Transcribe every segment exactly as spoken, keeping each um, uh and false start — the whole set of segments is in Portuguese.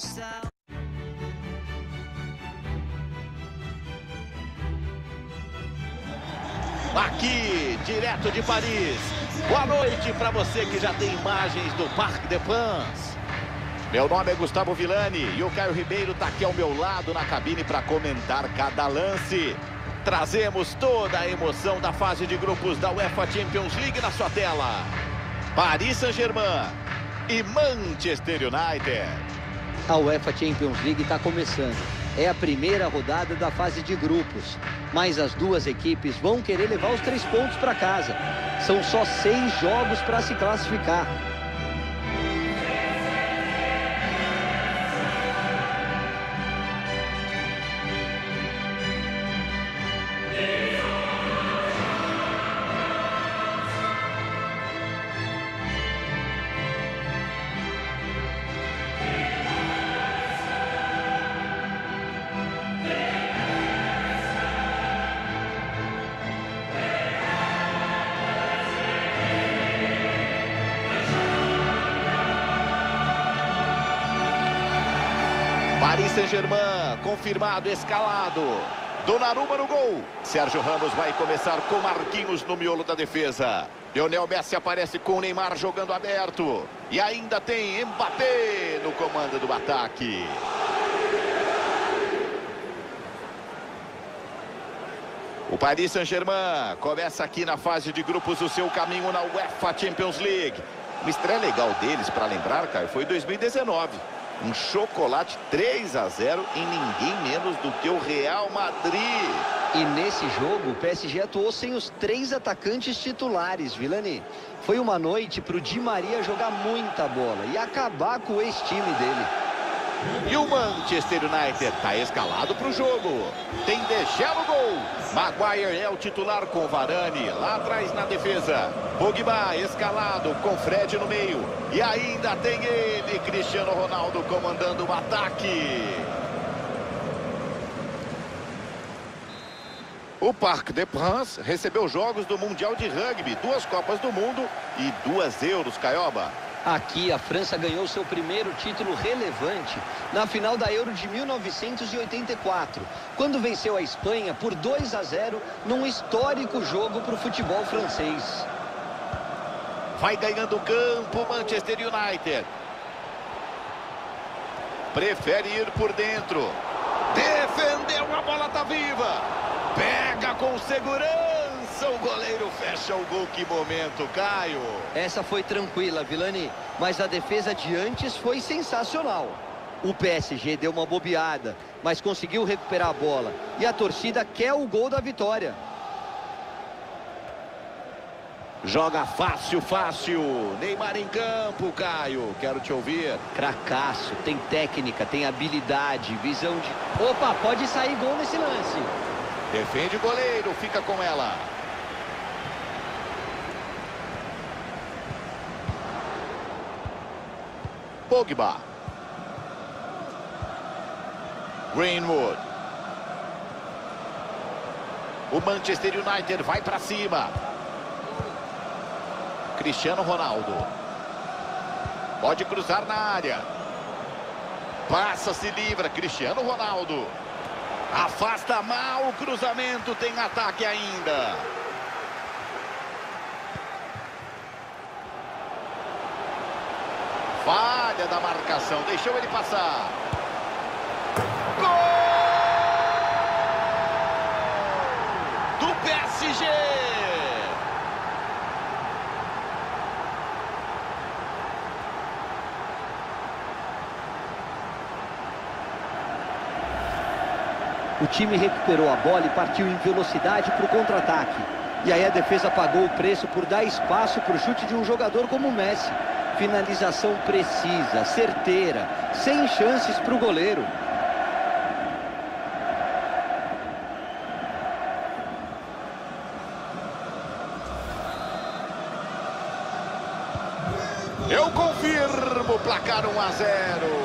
Aqui, direto de Paris. Boa noite para você que já tem imagens do Parc des Princes. Meu nome é Gustavo Villani e o Caio Ribeiro está aqui ao meu lado na cabine para comentar cada lance. Trazemos toda a emoção da fase de grupos da UEFA Champions League na sua tela. Paris Saint-Germain e Manchester United. A UEFA Champions League está começando. É a primeira rodada da fase de grupos. Mas as duas equipes vão querer levar os três pontos para casa. São só seis jogos para se classificar. Paris Saint-Germain, confirmado, escalado. Donnarumma no gol. Sérgio Ramos vai começar com Marquinhos no miolo da defesa. Lionel Messi aparece com o Neymar jogando aberto. E ainda tem Mbappé no comando do ataque. O Paris Saint-Germain começa aqui na fase de grupos o seu caminho na UEFA Champions League. Uma estreia legal deles, para lembrar, Caio, foi em dois mil e dezenove. Um chocolate três a zero em ninguém menos do que o Real Madrid. E nesse jogo, o P S G atuou sem os três atacantes titulares, Villani. Foi uma noite para o Di Maria jogar muita bola e acabar com o ex-time dele. E o Manchester United está escalado para o jogo. Tem Deschamps no gol. Maguire é o titular com Varane lá atrás na defesa. Pogba escalado com Fred no meio. E ainda tem ele, Cristiano Ronaldo, comandando o ataque. O Parc des Princes recebeu jogos do Mundial de Rugby, duas Copas do Mundo e duas Euros, Caioba. Aqui a França ganhou seu primeiro título relevante na final da Euro de mil novecentos e oitenta e quatro, quando venceu a Espanha por dois a zero num histórico jogo para o futebol francês. Vai ganhando o campo Manchester United. Prefere ir por dentro. Defendeu, a bola tá viva. Pega com segurança. O goleiro fecha o gol. Que momento, Caio. Essa foi tranquila, Villani, mas a defesa de antes foi sensacional. O P S G deu uma bobeada, mas conseguiu recuperar a bola. E a torcida quer o gol da vitória. Joga fácil, fácil. Neymar em campo, Caio. Quero te ouvir. Cracaço, tem técnica, tem habilidade, visão de... Opa, pode sair gol nesse lance. Defende o goleiro, fica com ela. Pogba. Greenwood. O Manchester United vai para cima. Cristiano Ronaldo. Pode cruzar na área. Passa, se livra. Cristiano Ronaldo. Afasta mal o cruzamento. Tem ataque ainda. Falha da marcação. Deixou ele passar. Gol do P S G. O time recuperou a bola e partiu em velocidade para o contra-ataque. E aí a defesa pagou o preço por dar espaço para o chute de um jogador como o Messi. Finalização precisa, certeira, sem chances para o goleiro. Eu confirmo, placar um a zero.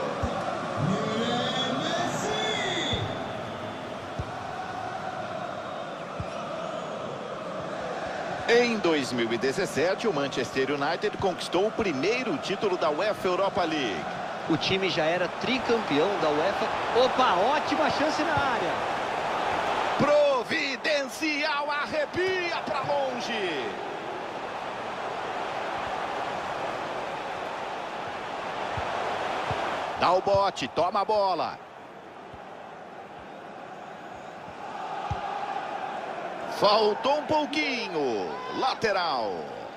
Em dois mil e dezessete, o Manchester United conquistou o primeiro título da UEFA Europa League. O time já era tricampeão da UEFA. Opa, ótima chance na área. Providencial, arrepia para longe. Dá o bote, toma a bola. Faltou um pouquinho. Lateral.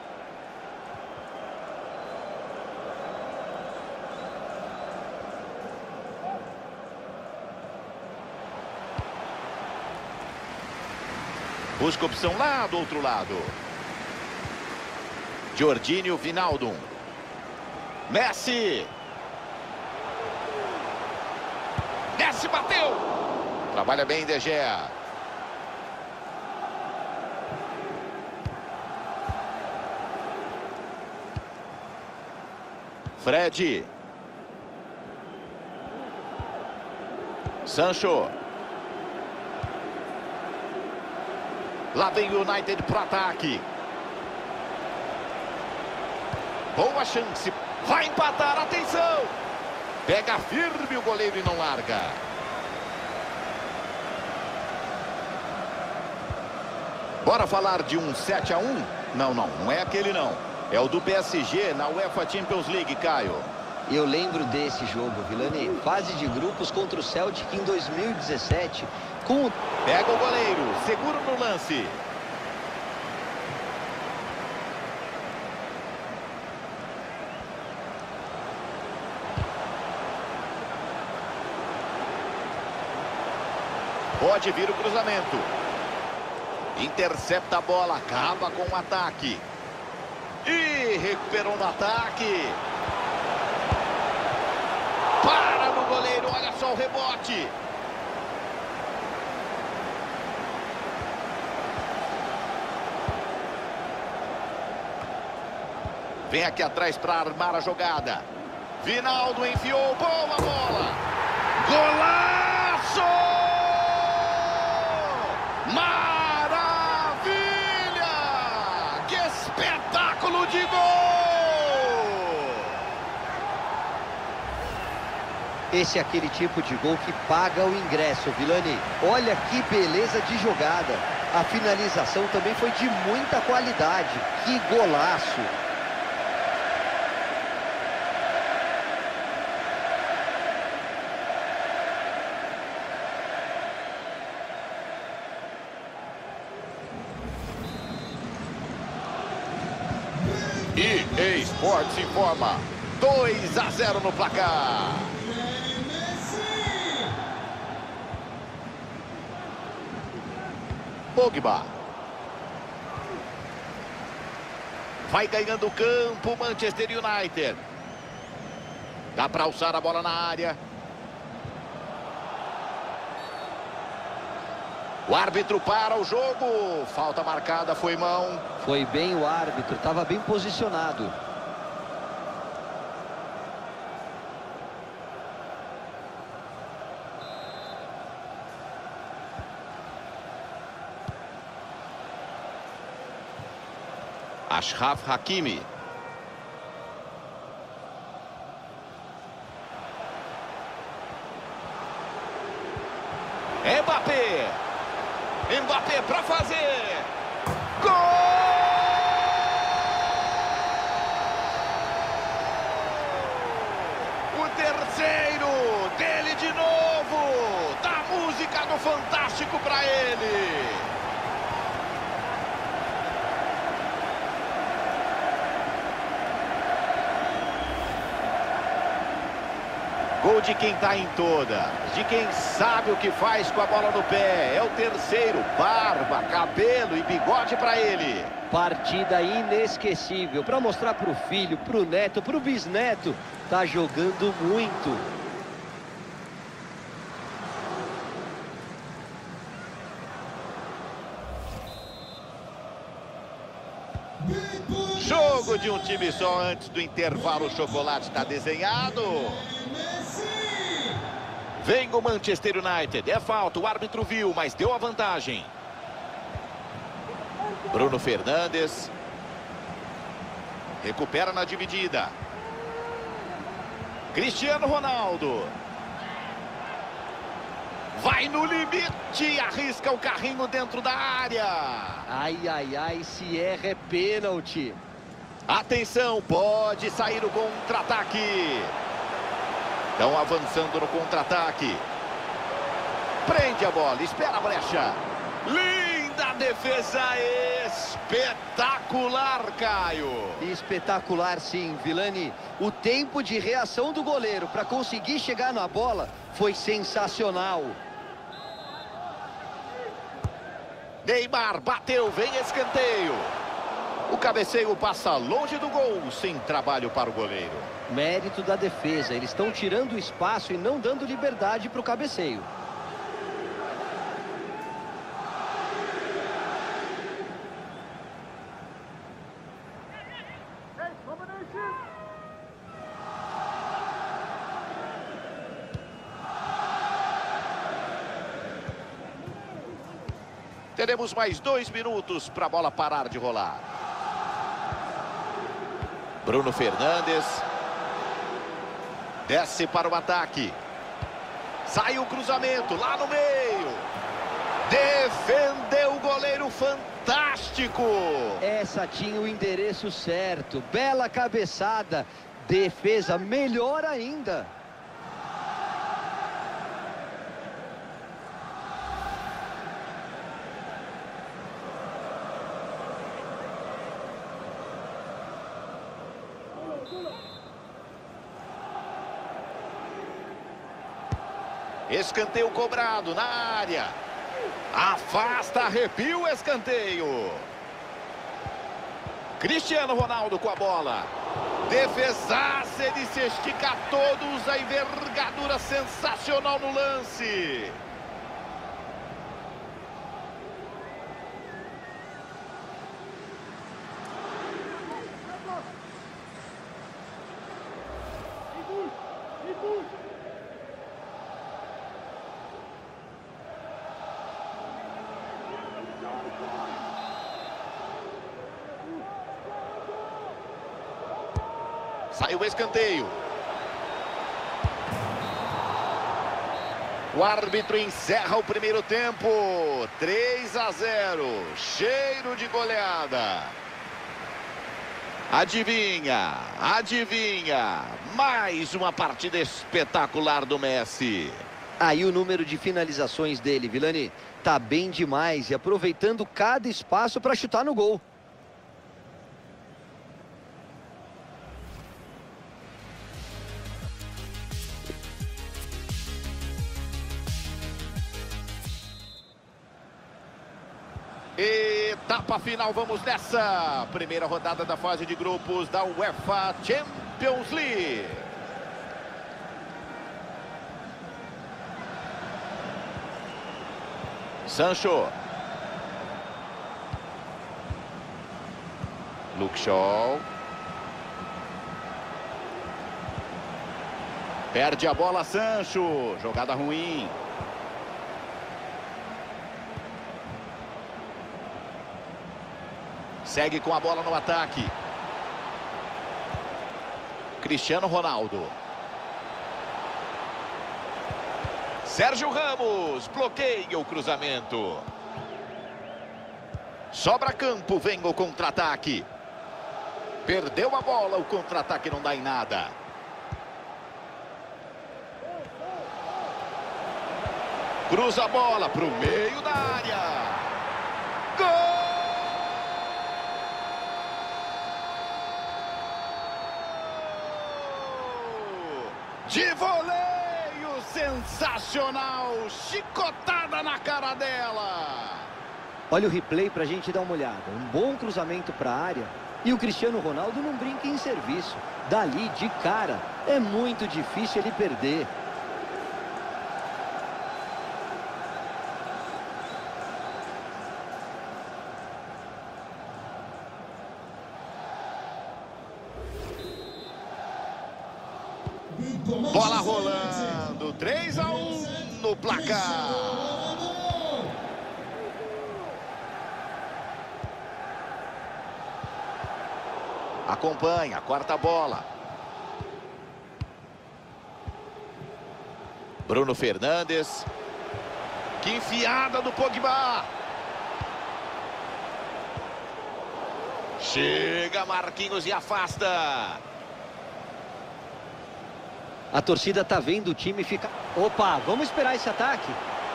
Busca opção lá do outro lado. Jorginho Wijnaldum. Messi. Messi bateu. Trabalha bem De Gea. Fred. Sancho. Lá vem o United pro ataque. Boa chance. Vai empatar, atenção. Pega firme o goleiro e não larga. Bora falar de um sete a um? Não, não, não é aquele não. É o do P S G na UEFA Champions League, Caio. Eu lembro desse jogo, Vilani. Fase de grupos contra o Celtic em dois mil e dezessete. Com o... Pega o goleiro, segura no lance. Pode vir o cruzamento. Intercepta a bola, acaba com o ataque. E recuperou no ataque. Para no goleiro, olha só o rebote. Vem aqui atrás para armar a jogada. Wijnaldum enfiou, boa bola. Golaço! Maravilha! Que espetáculo de gol! Esse é aquele tipo de gol que paga o ingresso, Vilani. Olha que beleza de jogada. A finalização também foi de muita qualidade. Que golaço! E A Sports informa dois a zero no placar. Pogba. Vai ganhando o campo, Manchester United. Dá para alçar a bola na área. O árbitro para o jogo. Falta marcada, foi mão. Foi bem o árbitro, estava bem posicionado. Achraf Hakimi. Mbappé. Mbappé para fazer. Gol! O terceiro dele de novo. Dá música do Fantástico para ele. Gol de quem tá em toda, de quem sabe o que faz com a bola no pé. É o terceiro, barba, cabelo e bigode para ele. Partida inesquecível, para mostrar pro filho, pro neto, pro bisneto. Tá jogando muito. Jogo de um time só antes do intervalo, o chocolate está desenhado. Vem o Manchester United, é falta, o árbitro viu, mas deu a vantagem. Bruno Fernandes. Recupera na dividida. Cristiano Ronaldo. Vai no limite, arrisca o carrinho dentro da área. Ai, ai, ai, se erra é pênalti. Atenção, pode sair o contra-ataque. Estão avançando no contra-ataque. Prende a bola, espera a brecha. Linda defesa, espetacular, Caio. Espetacular, sim, Vilani. O tempo de reação do goleiro para conseguir chegar na bola foi sensacional. Neymar bateu, vem escanteio. O cabeceio passa longe do gol, sem trabalho para o goleiro. Mérito da defesa, eles estão tirando o espaço e não dando liberdade para o cabeceio. Teremos mais dois minutos para a bola parar de rolar. Bruno Fernandes. Desce para o ataque. Sai o cruzamento lá no meio. Defendeu o goleiro, fantástico. Essa tinha o endereço certo. Bela cabeçada. Defesa melhor ainda. Escanteio cobrado na área. Afasta, arrepia o escanteio. Cristiano Ronaldo com a bola. Defesaça, ele se estica todos. A envergadura sensacional no lance. Sai o escanteio. O árbitro encerra o primeiro tempo. três a zero. Cheiro de goleada. Adivinha, adivinha. Mais uma partida espetacular do Messi. Aí o número de finalizações dele, Vilani, tá bem demais e aproveitando cada espaço para chutar no gol. Etapa final, vamos nessa. Primeira rodada da fase de grupos da UEFA Champions League. Sancho. Luke Shaw. Perde a bola, Sancho. Jogada ruim. Segue com a bola no ataque. Cristiano Ronaldo. Sérgio Ramos bloqueia o cruzamento. Sobra campo, vem o contra-ataque. Perdeu a bola, o contra-ataque não dá em nada. Cruza a bola para o meio da área. Gol! De voleio, sensacional, chicotada na cara dela. Olha o replay pra gente dar uma olhada. Um bom cruzamento para a área. E o Cristiano Ronaldo não brinca em serviço. Dali, de cara, é muito difícil ele perder. Bola rolando, três a um no placar. Acompanha, quarta bola. Bruno Fernandes. Que enfiada do Pogba. Chega Marquinhos e afasta. A torcida tá vendo o time ficar... Opa, vamos esperar esse ataque.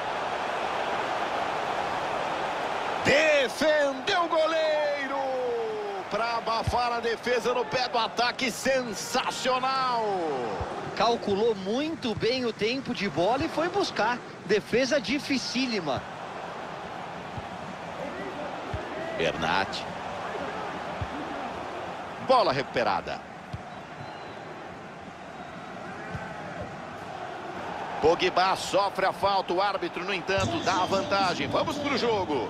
Defendeu o goleiro para abafar a defesa no pé do ataque. Sensacional. Calculou muito bem o tempo de bola e foi buscar. Defesa dificílima. Bernat. Bola recuperada. Pogba sofre a falta. O árbitro, no entanto, dá a vantagem. Vamos para o jogo.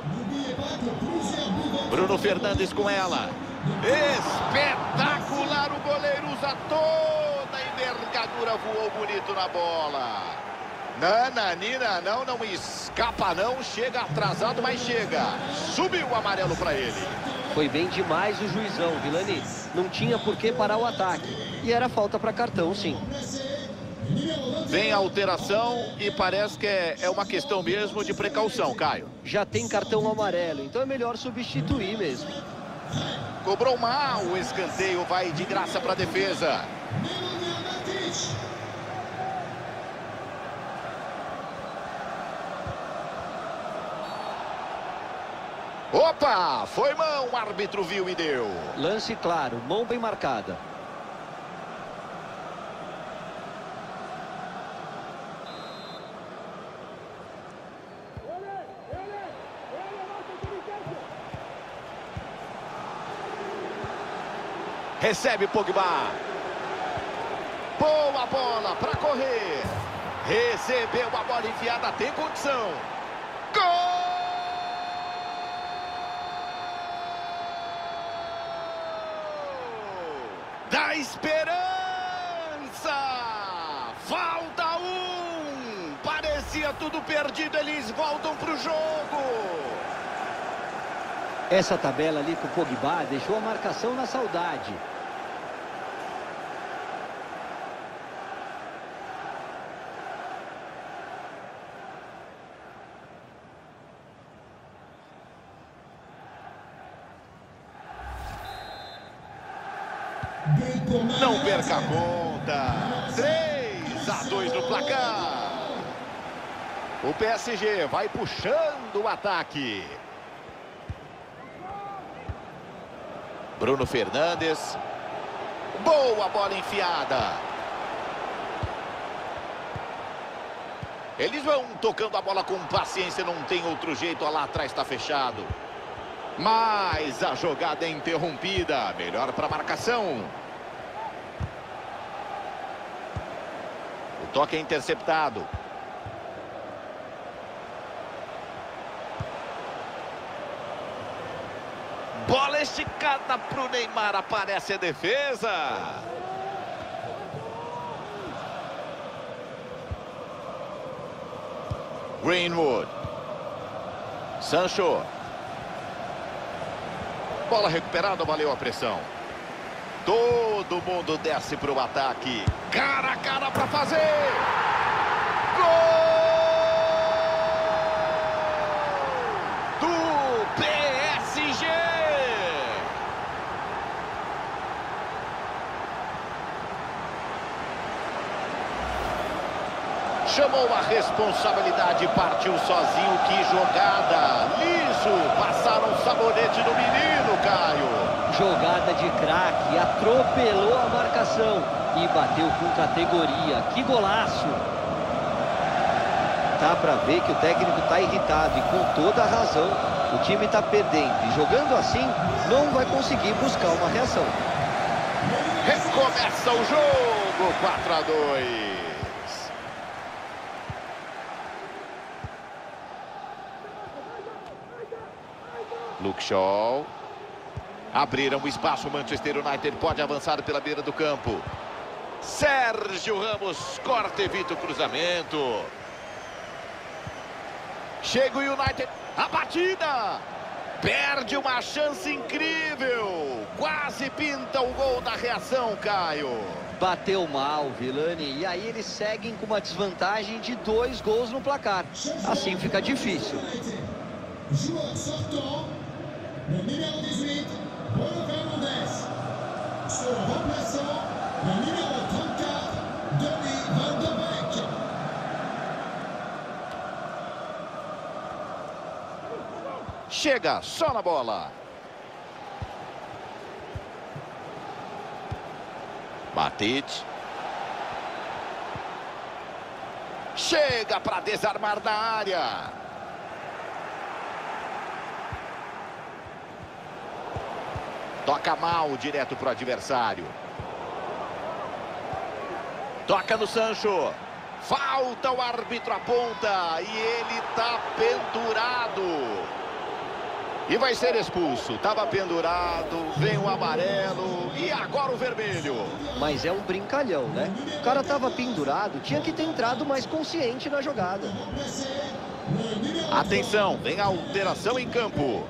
Bruno Fernandes com ela. Espetacular. O goleiro usa toda a envergadura. Voou bonito na bola. Nananina, não, não escapa não. Chega atrasado, mas chega. Subiu o amarelo para ele. Foi bem demais o juizão, Vilani. Não tinha por que parar o ataque. E era falta para cartão, sim. Vem a alteração e parece que é, é uma questão mesmo de precaução, Caio. Já tem cartão amarelo, então é melhor substituir mesmo. Cobrou mal, o escanteio vai de graça para a defesa. Opa, foi mão, o árbitro viu e deu. Lance claro, mão bem marcada. Recebe Pogba. Boa bola para correr. Recebeu a bola enfiada, tem condição. Gol! Da esperança. Falta um. Parecia tudo perdido, eles voltam para o jogo. Essa tabela ali com o Pogba deixou a marcação na saudade. Não perca a conta. três a dois no placar. O P S G vai puxando o ataque. Bruno Fernandes. Boa bola enfiada. Eles vão tocando a bola com paciência, não tem outro jeito, lá atrás está fechado. Mas a jogada é interrompida. Melhor para a marcação. O toque é interceptado. Bola esticada para o Neymar. Aparece a defesa. Greenwood. Sancho. Bola recuperada, valeu a pressão. Todo mundo desce para o ataque. Cara a cara para fazer. Gol! Do P S G. Chamou a responsabilidade, partiu sozinho. Que jogada! Liso! Passaram o sabonete do menino, Caio. Jogada de craque, atropelou a marcação e bateu com categoria. Que golaço! Dá pra ver que o técnico tá irritado e com toda a razão. O time tá perdendo e jogando assim não vai conseguir buscar uma reação. Recomeça o jogo, quatro a dois. Luke Shaw. Abriram o espaço, o Manchester United pode avançar pela beira do campo. Sérgio Ramos corta, evita o cruzamento. Chega o United, a batida. Perde uma chance incrível. Quase pinta o gol da reação, Caio. Bateu mal, Vilani. E aí eles seguem com uma desvantagem de dois gols no placar. Assim fica difícil. Joueur sortant, le numéro dix-huit, Bruno Fernandes. Son remplaçant, le numéro trente-quatre, Donny van de Beek. Chega só na bola. Matic. Chega para desarmar na área. Toca mal direto para o adversário. Toca no Sancho. Falta, o árbitro aponta. E ele tá pendurado. E vai ser expulso. Estava pendurado, vem o amarelo e agora o vermelho. Mas é um brincalhão, né? O cara estava pendurado, tinha que ter entrado mais consciente na jogada. Atenção, vem a alteração em campo.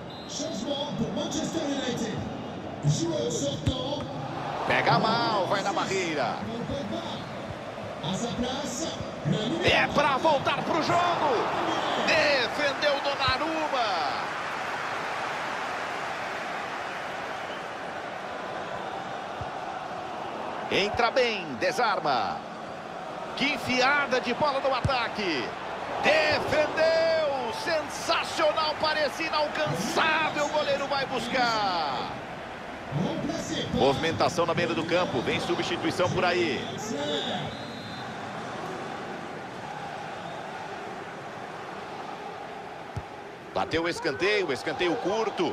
Pega mal, vai na barreira. É para voltar pro jogo. Defendeu Donnarumma. Entra bem, desarma. Que enfiada de bola no ataque. Defendeu. Sensacional, parecia inalcançável. O goleiro vai buscar. Movimentação na beira do campo. Vem substituição por aí. Bateu o escanteio, escanteio curto.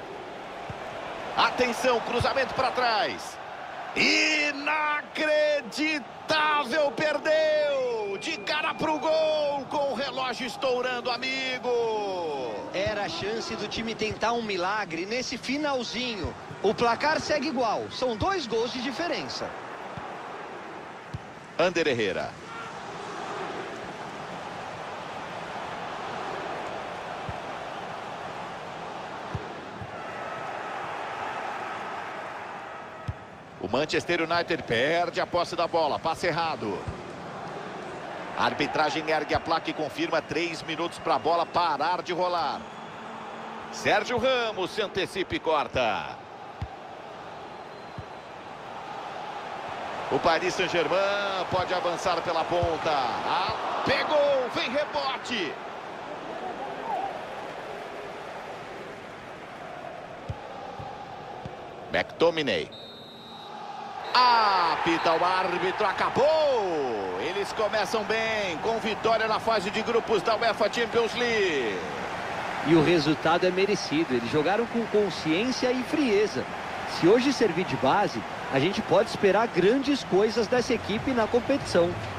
Atenção, cruzamento para trás. Inacreditável, perdeu. De cara pro gol, com o relógio estourando, amigo. Era a chance do time tentar um milagre nesse finalzinho. O placar segue igual, são dois gols de diferença. Ander Herrera. O Manchester United perde a posse da bola, passe errado. A arbitragem ergue a placa e confirma três minutos para a bola parar de rolar. Sérgio Ramos se antecipa e corta. O Paris Saint-Germain pode avançar pela ponta. Ah, pegou, vem rebote. McTominay. Apita o árbitro, acabou. Eles começam bem, com vitória na fase de grupos da UEFA Champions League. E o resultado é merecido, eles jogaram com consciência e frieza. Se hoje servir de base, a gente pode esperar grandes coisas dessa equipe na competição.